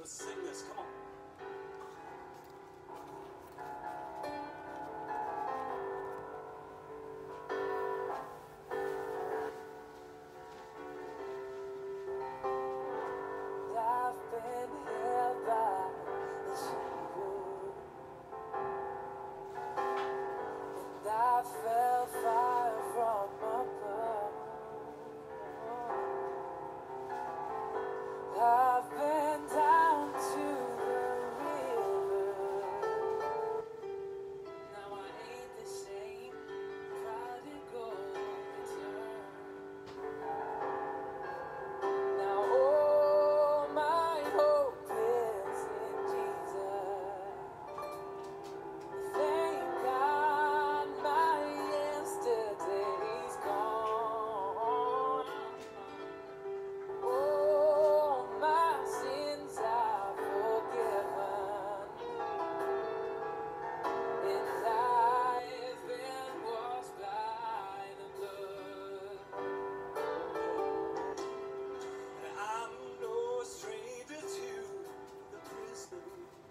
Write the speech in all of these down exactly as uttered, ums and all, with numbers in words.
Let's sing this. Come on. I've been held by the Savior, and I felt fire from above. I've been down to the river. Now I ain't the same. Prodigal return. Now all my hope is in Jesus. Thank God my yesterday's gone. All my sins are forgiven, and I've been washed by the blood. And I'm no stranger to the prison.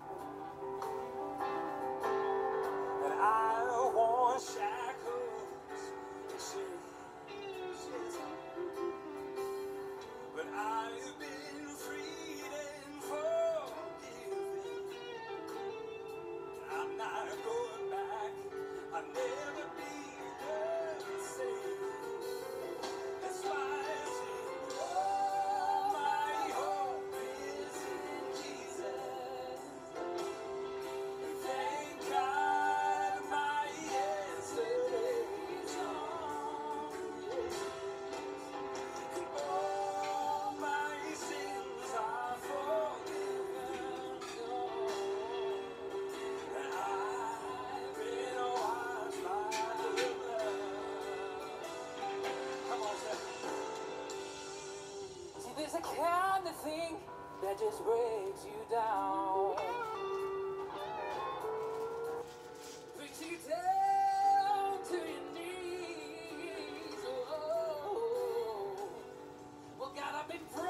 And I want shackles and chains. Yes, but I've been freed and forgiven. I'm not going back. I'll never be the same. That's why I sing, oh, my hope is in Jesus. Thank God my yesterday's gone. And all my sins are forgiven. And I've been washed by the blood. Come on, say. See, there's a kind of thing that just breaks you down, brings you down to your knees. Oh, well, God, I've been